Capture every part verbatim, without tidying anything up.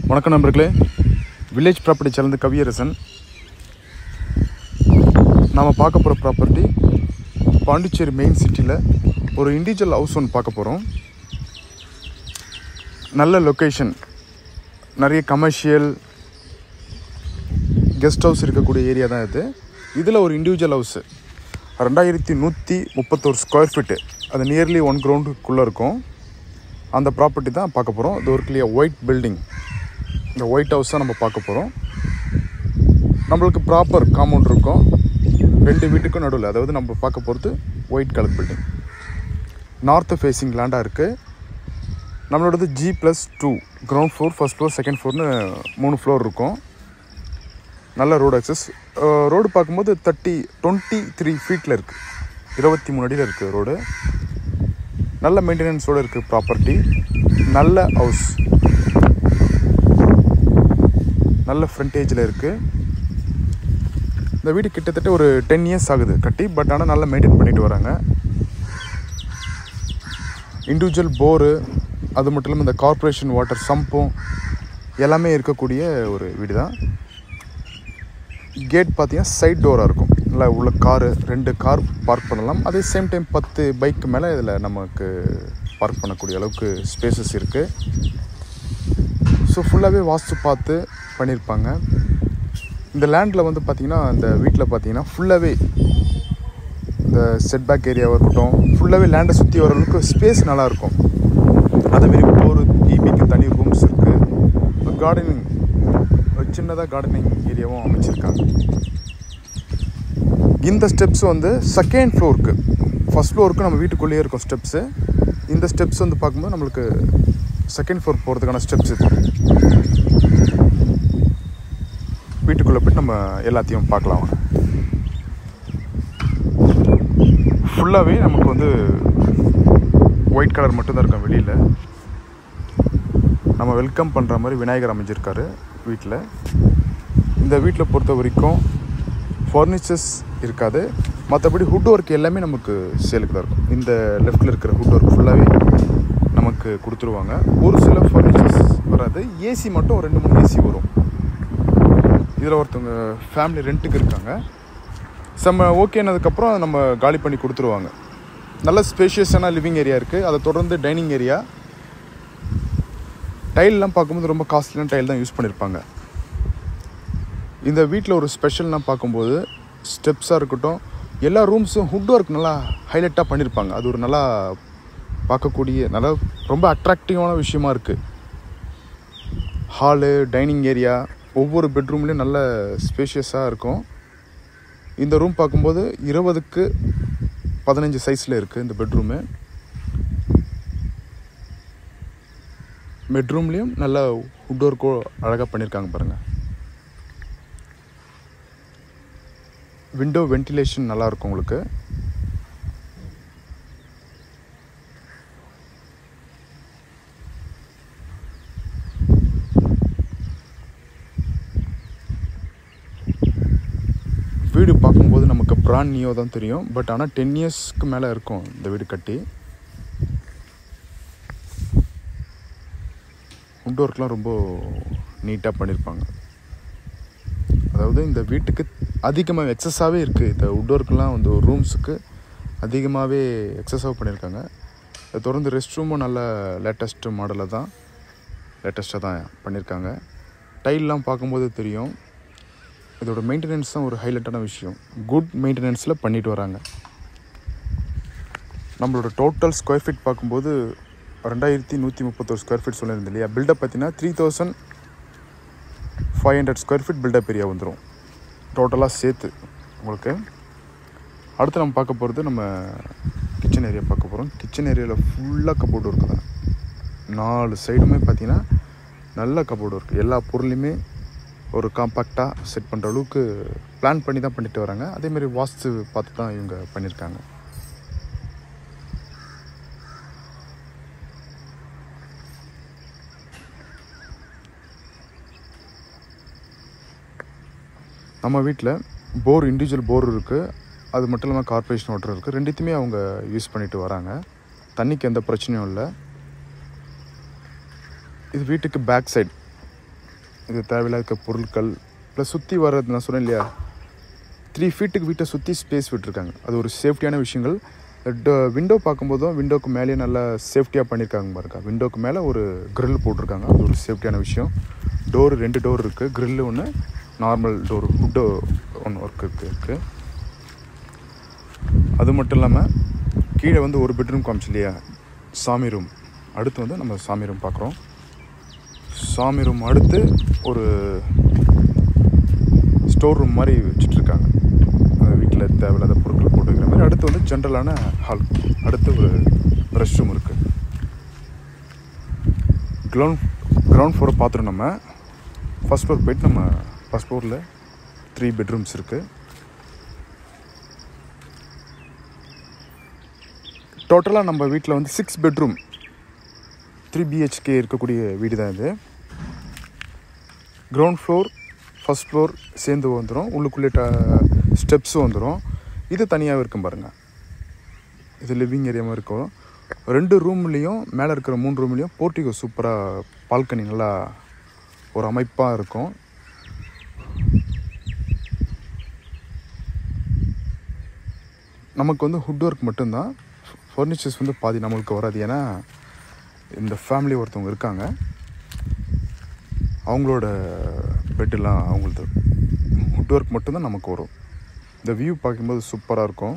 வணக்கம் நண்பர்களே, village property channel Kaviyarasan. நாம் பார்க்க போகிற ப்ராப்பர்ட்டி பாண்டிச்சேரி மெயின் சிட்டியில் ஒரு இண்டிவிஜுவல் ஹவுஸ் ஒன்று பார்க்க போகிறோம். நல்ல லொக்கேஷன், நிறைய கமர்ஷியல் கெஸ்ட் ஹவுஸ் இருக்கக்கூடிய ஏரியா தான் இது. இதில் ஒரு இண்டிவிஜுவல் ஹவுஸு ரெண்டாயிரத்தி நூற்றி முப்பத்தோரு ஸ்கொயர் ஃபீட்டு, அது நியர்லி ஒன் கிரவுண்டுக்குள்ளே இருக்கும். அந்த ப்ராப்பர்ட்டி தான் பார்க்க போகிறோம். இது ஒரு கிளியர் ஒயிட் பில்டிங். இந்த ஒயிட் ஹவுஸ் தான் நம்ம பார்க்க போகிறோம். நம்மளுக்கு ப்ராப்பர் காம்பவுண்ட் இருக்கும் ரெண்டு வீட்டுக்கும் நடுவில். அதாவது நம்ம பார்க்க போகிறது white colour building, north facing லேண்டாக இருக்குது. நம்மளோடது G plus two, ground floor, first floor, second ஃப்ளோர்னு மூணு ஃப்ளோர் இருக்கும். நல்ல ரோடு அக்சஸ். ரோடு பார்க்கும்போது தேர்ட்டி டுவெண்ட்டி த்ரீ ஃபீட்டில் இருக்குது, இருபத்தி மூணு அடியில் இருக்குது ரோடு. நல்ல மெயின்டெனன்ஸோடு இருக்குது ப்ராப்பர்ட்டி. நல்ல ஹவுஸ், நல்ல ஃப்ரண்டேஜில் இருக்குது. இந்த வீடு கிட்டத்தட்ட ஒரு டென் இயர்ஸ் ஆகுது கட்டி, பட் ஆனால் நல்லா மெயின்டைன் பண்ணிட்டு வராங்க. இண்டிவிஜுவல் போரு, அது மட்டும் இல்லாமல் இந்த கார்ப்பரேஷன் வாட்டர் சம்பும் எல்லாமே இருக்கக்கூடிய ஒரு வீடு தான். கேட் பார்த்தீங்கன்னா சைட் டோராக இருக்கும். நல்லா உள்ள காரு, ரெண்டு கார் பார்க் பண்ணலாம். அதே சேம் டைம் பத்து பைக்கு மேலே இதில் நமக்கு பார்க் பண்ணக்கூடிய அளவுக்கு ஸ்பேசஸ் இருக்குது. ஸோ ஃபுல்லாகவே வாஸ்து பார்த்து பண்ணியிருப்பாங்க. இந்த லேண்டில் வந்து பார்த்திங்கன்னா, இந்த வீட்டில் பார்த்திங்கன்னா ஃபுல்லாகவே இந்த செட்பேக் ஏரியாவாக இருக்கட்டும், ஃபுல்லாகவே லேண்டை சுற்றி வர அளவுக்கு ஸ்பேஸ் நல்லாயிருக்கும். அதேமாரி ஒரு ஈபிக்கு தனி ரூம்ஸ் இருக்குது. கார்டனிங், சின்னதாக கார்டனிங் ஏரியாவும் அமைச்சிருக்காங்க. இந்த ஸ்டெப்ஸ் வந்து செகண்ட் ஃப்ளோருக்கு, ஃபஸ்ட் ஃப்ளோருக்கு நம்ம வீட்டுக்குள்ளேயே இருக்கும் ஸ்டெப்ஸு. இந்த ஸ்டெப்ஸ் வந்து பார்க்கும்போது நம்மளுக்கு செகண்ட் ஃப்ளோர் போகிறதுக்கான ஸ்டெப்ஸ் இது. வீட்டுக்குள்ளே போய்ட்டு நம்ம எல்லாத்தையும் பார்க்கலாம். ஃபுல்லாகவே நமக்கு வந்து ஒயிட் கலர் மட்டும்தான் இருக்கும். வெளியில் நம்ம வெல்கம் பண்ணுற மாதிரி விநாயகர் அமைஞ்சிருக்காரு வீட்டில். இந்த வீட்டில் பொறுத்த வரைக்கும் ஃபர்னிச்சர்ஸ் இருக்காது. மற்றபடி ஹுட் ஒர்க் எல்லாமே நமக்கு சேலுக்கு தான் இருக்கும். இந்த லெஃப்டில் இருக்கிற ஹுட் ஒர்க் ஃபுல்லாகவே நமக்கு கொடுத்துருவாங்க. ஒரு சில ஃபர்னிச்சர்ஸ் வராது. ஏசி மட்டும் ரெண்டு மூணு ஏசி வரும். இதில் ஒருத்தவங்க ஃபேமிலி ரெண்ட்டுக்கு இருக்காங்க. செம்ம ஓகேனதுக்கப்புறம் நம்ம காலி பண்ணி கொடுத்துருவாங்க. நல்ல ஸ்பேஷியஸான லிவிங் ஏரியா இருக்குது. அதை தொடர்ந்து டைனிங் ஏரியா. டைல்லாம் பார்க்கும்போது ரொம்ப காஸ்ட்லியான டைல் தான் யூஸ் பண்ணியிருப்பாங்க. இந்த வீட்டில் ஒரு ஸ்பெஷல்னால் பார்க்கும்போது ஸ்டெப்ஸாக இருக்கட்டும், எல்லா ரூம்ஸும் ஹுட் ஒர்க் நல்லா ஹைலைட்டாக பண்ணியிருப்பாங்க. அது ஒரு நல்லா பார்க்கக்கூடிய, நல்லா ரொம்ப அட்ராக்டிவான விஷயமா இருக்குது. ஹாலு, டைனிங் ஏரியா, ஒவ்வொரு பெட்ரூம்லேயும் நல்ல ஸ்பேஷியஸாக இருக்கும். இந்த ரூம் பார்க்கும்போது இருபதுக்கு பதினஞ்சு சைஸில் இருக்குது இந்த பெட்ரூமு. பெட்ரூம்லேயும் நல்ல ஹுட் ஒர்க்கோ அழகாக பண்ணியிருக்காங்க பாருங்கள். விண்டோ வென்டிலேஷன் நல்லாயிருக்கும் உங்களுக்கு. வீடு பார்க்கும்போது நமக்கு பிராண்ட் நியூ தான் தெரியும். பட் ஆனால் டென் இயர்ஸ்க்கு மேலே இருக்கும் இந்த வீடு கட்டி. வுட் ஒர்க்லாம் ரொம்ப நீட்டாக பண்ணியிருப்பாங்க. அதாவது இந்த வீட்டுக்கு அதிகமாக எக்ஸஸாகவே இருக்குது. இந்த வுட் ஒர்க்லாம் வந்து ஒரு ரூம்ஸுக்கு அதிகமாகவே எக்ஸஸாக பண்ணியிருக்காங்க. அதை தொடர்ந்து ரெஸ்ட் ரூமும் நல்ல லேட்டஸ்ட்டு மாடலில் தான் லேட்டஸ்ட்டாக தான் பண்ணியிருக்காங்க. டைல்லாம் பார்க்கும்போது தெரியும். இதோட மெயின்டெனன்ஸ் தான் ஒரு ஹைலைட்டான விஷயம். குட் மெயின்டெனன்ஸில் பண்ணிட்டு வராங்க. நம்மளோட டோட்டல் ஸ்கொயர் ஃபீட் பார்க்கும்போது ரெண்டாயிரத்தி நூற்றி முப்பத்தொரு ஸ்கொயர் ஃபீட் சொல்லியிருந்தேன் இல்லையா. பில்டப் பார்த்தீங்கன்னா three thousand five hundred square feet buildup area வந்துடும் டோட்டலாக சேர்த்து உங்களுக்கு. அடுத்து நம்ம பார்க்க போகிறது நம்ம கிச்சன் ஏரியா பார்க்க போகிறோம். கிச்சன் ஏரியாவில் ஃபுல்லாக கபோர்டு ஒர்க்கு தான். நாலு சைடுமே பார்த்திங்கன்னா நல்ல கபோர்டு ஒர்க்கு. எல்லா பொருளையுமே ஒரு காம்பாக்டாக செட் பண்ணுற அளவுக்கு பிளான் பண்ணி தான் பண்ணிட்டு வராங்க. அதேமாதிரி வாஸ்து பார்த்து தான் இவங்க பண்ணியிருக்காங்க. நம்ம வீட்டில் போர், இண்டிவிஜுவல் போர் இருக்குது. அது மட்டும் இல்லாமல் கார்ப்பரேஷன் வாட்டர் இருக்குது. ரெண்டுத்தையுமே அவங்க யூஸ் பண்ணிட்டு வராங்க. தண்ணிக்கு எந்த பிரச்சனையும் இல்லை. இது வீட்டுக்கு பேக் சைடு இது தேவையில்லாத பொருட்கள் ப்ளஸ் சுற்றி வர்றது நான் சொன்னேன் இல்லையா, த்ரீ ஃபீட்டுக்கு வீட்டை சுற்றி ஸ்பேஸ் விட்டுருக்காங்க. அது ஒரு சேஃப்டியான விஷயங்கள். விண்டோ பார்க்கும்போதும் விண்டோக்கு மேலேயே நல்லா சேஃப்டியாக பண்ணியிருக்காங்க பாருங்க. விண்டோக்கு மேலே ஒரு க்ரில் போட்டிருக்காங்க, அது ஒரு சேஃப்டியான விஷயம். டோர் ரெண்டு டோர் இருக்குது, க்ரில்லு ஒன்று, நார்மல் டோர் ஹுட்டோ ஒன்று ஒர்க் இருக்குது இருக்குது அது மட்டும் இல்லாமல் கீழே வந்து ஒரு பெட்ரூம் காமிச்சு இல்லையா, சாமி ரூம். அடுத்து வந்து நம்ம சாமி ரூம் பார்க்குறோம். சாமி ரூம் அடுத்து ஒரு ஸ்டோர் ரூம் மாதிரி வச்சுட்ருக்காங்க, வீட்டில் தேவையில்லாத பொருட்கள் போட்டுக்கிற மாதிரி. அடுத்து வந்து ஜென்ரலான ஹால், அடுத்து ஒரு ரெஸ்ட் ரூம் இருக்குது. கிரவுண்ட் கிரவுண்ட் ஃப்ளோரை பார்த்துட்டோம். நம்ம ஃபஸ்ட் ஃப்ளோர் போய்ட்டு நம்ம ஃபஸ்ட் ஃப்ளோரில் த்ரீ பெட்ரூம்ஸ் இருக்குது. டோட்டலாக நம்ம வீட்டில் வந்து சிக்ஸ் பெட்ரூம் த்ரீ பிஹெச்கே இருக்கக்கூடிய வீடு தான் இது. கிரவுண்ட் ஃப்ளோர் ஃபஸ்ட் ஃப்ளோர் சேர்ந்து வந்துடும், உள்ளுக்குள்ளே ஸ்டெப்ஸும் வந்துடும். இது தனியாகவே இருக்கும் பாருங்கள், இது லிவிங் ஏரியாவும் இருக்கும். ரெண்டு ரூம்லேயும் மேலே இருக்கிற மூணு ரூம்லேயும் போர்ட்டிகோ சூப்பராக பால்கனி நல்லா ஒரு அமைப்பாக இருக்கும். நமக்கு வந்து ஹுட் ஒர்க் மட்டும்தான், ஃபர்னிச்சர்ஸ் வந்து பாதி நம்மளுக்கு வராது. ஏன்னா இந்த ஃபேமிலி ஒருத்தவங்க இருக்காங்க, அவங்களோட பெட்டெல்லாம் அவங்களது. ஹுட் ஒர்க் மட்டும்தான் நமக்கு வரும். இந்த வியூ பார்க்கும்போது சூப்பராக இருக்கும்.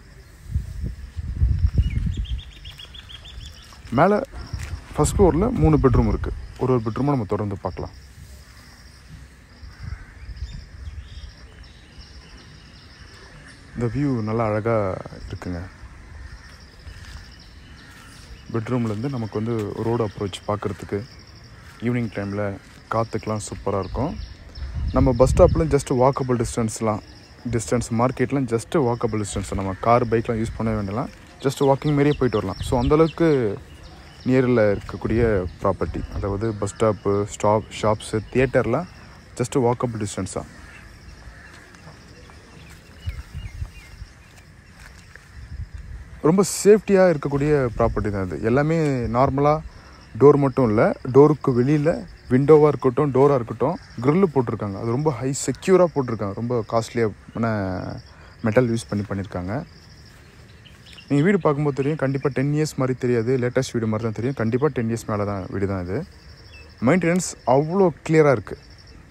மேலே ஃபஸ்ட் ஃப்ளோரில் மூணு பெட்ரூம் இருக்குது. ஒரு ஒரு பெட்ரூமும் நம்ம தொடர்ந்து பார்க்கலாம். இந்த வியூ நல்லா அழகாக இருக்குங்க. பெட்ரூம்லேருந்து நமக்கு வந்து ரோடு அப்ரோச் பார்க்குறதுக்கு ஈவினிங் டைமில் காற்றுக்கெலாம் சூப்பராக இருக்கும். நம்ம பஸ் ஸ்டாப்லாம் ஜஸ்ட்டு வாக்கபிள் டிஸ்டன்ஸ்லாம் டிஸ்டன்ஸ் மார்க்கெட்லாம் ஜஸ்ட்டு வாக்கபிள் டிஸ்டன்ஸ். நம்ம கார் பைக்லாம் யூஸ் பண்ண வேண்டியலாம், ஜஸ்ட்டு வாக்கிங் மாரியே போயிட்டு வரலாம். ஸோ அந்தளவுக்கு நியரில் இருக்கக்கூடிய ப்ராப்பர்ட்டி, அதாவது பஸ் ஸ்டாப்பு, ஸ்டாப், ஷாப்ஸு, தியேட்டர்லாம் ஜஸ்ட்டு வாக்கபிள் டிஸ்டன்ஸாக. ரொம்ப சேஃப்டியாக இருக்கக்கூடிய ப்ராப்பர்ட்டி தான் இது. எல்லாமே நார்மலாக டோர் மட்டும் இல்லை, டோருக்கு வெளியில் விண்டோவாக இருக்கட்டும், டோராக இருக்கட்டும், க்ரில்லு போட்டிருக்காங்க. அது ரொம்ப ஹை செக்யூராக போட்டிருக்காங்க, ரொம்ப காஸ்ட்லியான மெட்டல் யூஸ் பண்ணி பண்ணியிருக்காங்க. நீங்கள் வீடு பார்க்கும்போது தெரியும், கண்டிப்பாக டென் இயர்ஸ் மாதிரி தெரியாது, லேட்டஸ்ட் வீடு மாதிரி தான் தெரியும். கண்டிப்பாக டென் இயர்ஸ் மேலே தான் வீடு தான் இது. மெயின்டெனன்ஸ் அவ்வளோ கிளியராக இருக்குது.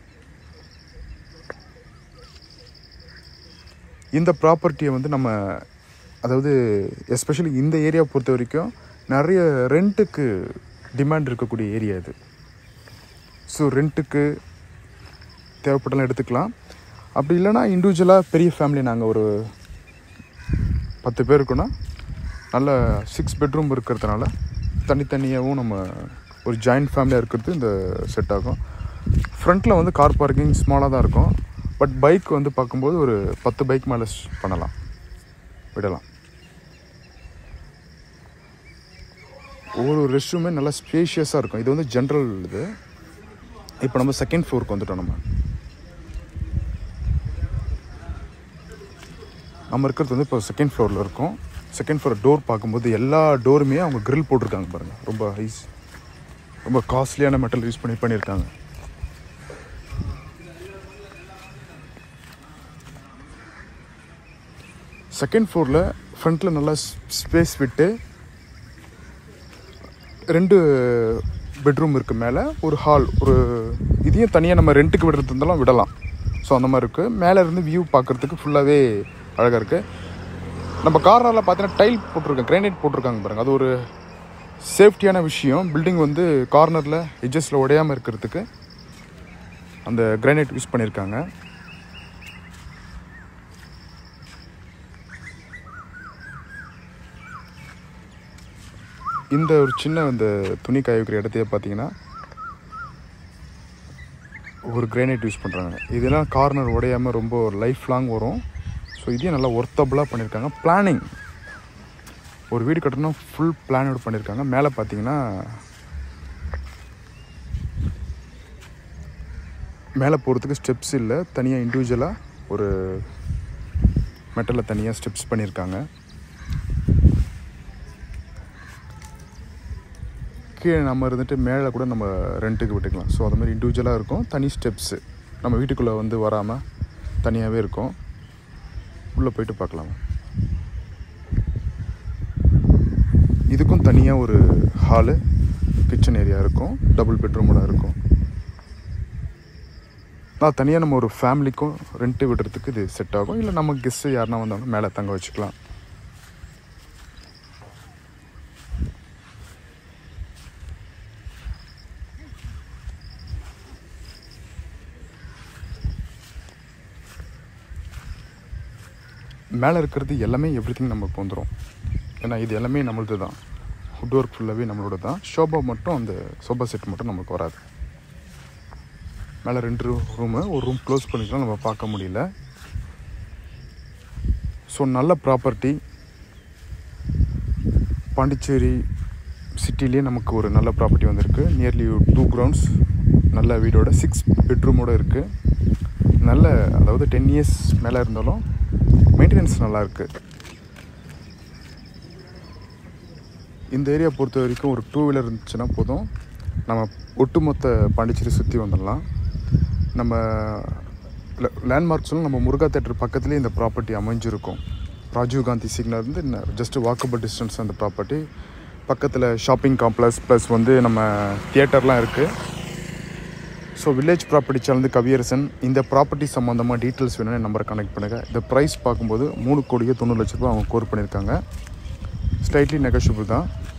இந்த ப்ராப்பர்ட்டியை வந்து நம்ம, அதாவது எஸ்பெஷலி இந்த ஏரியா பொறுத்த வரைக்கும் நிறைய ரெண்ட்டுக்கு டிமாண்ட் இருக்கக்கூடிய ஏரியா இது. ஸோ ரெண்ட்டுக்கு தேவைப்பட்டாலும் எடுத்துக்கலாம். அப்படி இல்லைனா இண்டிவிஜுவலாக பெரிய ஃபேமிலி, நாங்கள் ஒரு பத்து பேர் இருக்கோன்னா நல்ல சிக்ஸ் பெட்ரூம் இருக்கிறதுனால தனித்தனியாகவும் நம்ம ஒரு ஜாயிண்ட் ஃபேமிலியாக இருக்கிறது இந்த செட் ஆகும். ஃப்ரண்ட்டில் வந்து கார் பார்க்கிங் ஸ்மாலாக தான் இருக்கும். பட் பைக் வந்து பார்க்கும்போது ஒரு பத்து பைக் மேலே பண்ணலாம், விடலாம். ஒவ்வொரு ரெஸ்ட் ரூமே நல்லா ஸ்பேஷியஸாக இருக்கும். இது வந்து ஜென்ரல் இது. இப்போ நம்ம செகண்ட் ஃப்ளோருக்கு வந்துட்டோம். நம்ம நம்ம இருக்கிறது வந்து இப்போ செகண்ட் ஃப்ளோரில் இருக்கோம். செகண்ட் ஃப்ளோர் டோர் பார்க்கும்போது எல்லா டோருமே அவங்க கிரில் போட்டிருக்காங்க பாருங்கள். ரொம்ப ஹைஸ், ரொம்ப காஸ்ட்லியான மெட்டல் யூஸ் பண்ணி பண்ணியிருக்காங்க. செகண்ட் ஃப்ளோரில் ஃப்ரண்ட்டில் நல்லா ஸ்பேஸ் விட்டு ரெண்டு பெட்ரூம் இருக்குது. மேலே ஒரு ஹால், ஒரு இதையும் தனியாக நம்ம ரெண்ட்டுக்கு விடுறது இருந்தாலும் விடலாம். ஸோ அந்த மாதிரி இருக்குது. மேலே இருந்து வியூ பார்க்குறதுக்கு ஃபுல்லாகவே அழகாக இருக்குது. நம்ம கார்னரில் பார்த்தீங்கன்னா டைல் போட்டிருக்காங்க, கிரானைட் போட்டிருக்காங்க பாருங்கள். அது ஒரு சேஃப்டியான விஷயம். பில்டிங் வந்து கார்னரில் எட்ஜஸில் உடையாமல் இருக்கிறதுக்கு அந்த கிரானைட் யூஸ் பண்ணியிருக்காங்க. இந்த ஒரு சின்ன இந்த துணி காய வைக்கிற இடத்தையே பார்த்தீங்கன்னா ஒரு கிரானைட் யூஸ் பண்ணுறாங்க. இதெல்லாம் கார்னர் உடையாமல் ரொம்ப லைஃப் லாங் வரும். ஸோ இதையும் நல்லா ஒர்த்தபுளாக பண்ணியிருக்காங்க. பிளானிங், ஒரு வீடு கட்டணும் ஃபுல் பிளானோடு பண்ணியிருக்காங்க. மேலே பார்த்தீங்கன்னா மேலே போகிறதுக்கு ஸ்டெப்ஸ் இல்லை, தனியாக இண்டிவிஜுவலாக ஒரு மெட்டலில் தனியாக ஸ்டெப்ஸ் பண்ணியிருக்காங்க. கீழே நம்ம இருந்துட்டு மேலே கூட நம்ம ரெண்ட்டுக்கு விட்டுக்கலாம். ஸோ அது மாதிரி இண்டிவிஜுவலாக இருக்கும். தனி ஸ்டெப்ஸு நம்ம வீட்டுக்குள்ளே வந்து வராமல் தனியாகவே இருக்கும். உள்ளே போயிட்டு பார்க்கலாம். இதுக்கும் தனியாக ஒரு ஹாலு கிச்சன் ஏரியா இருக்கும். டபுள் பெட்ரூமோட இருக்கும். நான் தனியாக நம்ம ஒரு ஃபேமிலிக்கும் ரெண்ட்டு விடுறதுக்கு இது செட் ஆகும். இல்லை நம்ம கெஸ்ட்டு யாருன்னா வந்தாலும் மேலே தங்க வச்சுக்கலாம். மேலே இருக்கிறது எல்லாமே எவ்ரிதிங் நமக்கு வந்துடும். ஏன்னா இது எல்லாமே நம்மளது தான். வுட் ஒர்க் ஃபுல்லாகவே நம்மளோட தான். ஷோபா மட்டும் அந்த சோபா செட் மட்டும் நமக்கு வராது. மேலே ரெண்டு ரூமு, ஒரு ரூம் க்ளோஸ் பண்ணிக்கலாம், நம்ம பார்க்க முடியல. ஸோ நல்ல ப்ராப்பர்ட்டி. பாண்டிச்சேரி சிட்டிலேயே நமக்கு ஒரு நல்ல ப்ராப்பர்ட்டி வந்திருக்கு. நியர்லி டூ கிரவுண்ட்ஸ், நல்ல வீடோட சிக்ஸ் பெட்ரூமோடு இருக்குது. நல்ல, அதாவது டென் இயர்ஸ் மேலே இருந்தாலும் மெயின்டெனன்ஸ் நல்லாயிருக்கு. இந்த ஏரியா பொறுத்த வரைக்கும் ஒரு டூ வீலர் இருந்துச்சுன்னா போதும், நம்ம ஒட்டுமொத்த பாண்டிச்சேரி சுற்றி வந்துடலாம். நம்ம லேண்ட்மார்க்ஸ்லாம் நம்ம முருகா தேட்டர் பக்கத்துலேயே இந்த ப்ராப்பர்ட்டி அமைஞ்சிருக்கும். ராஜீவ் காந்தி சிக்னல் இருந்து ஜஸ்ட்டு வாக்கபிள் டிஸ்டன்ஸ் அந்த ப்ராப்பர்ட்டி. பக்கத்தில் ஷாப்பிங் காம்ப்ளெக்ஸ் ப்ளஸ் வந்து நம்ம தியேட்டர்லாம் இருக்குது. So village property channel Kaviyarasan. இந்த ப்ராப்பர்ட்டி சம்மந்தமாக டீட்டெயில்ஸ் வேணும்னு நம்பரை கனெக்ட் பண்ணுங்கள். இந்த ப்ரைஸ் பார்க்கும்போது மூணு கோடியே தொண்ணூறு லட்ச ரூபா அவங்க கோர் பண்ணியிருக்காங்க. ஸ்லைட்லி நெகோஷியபிள் தான்.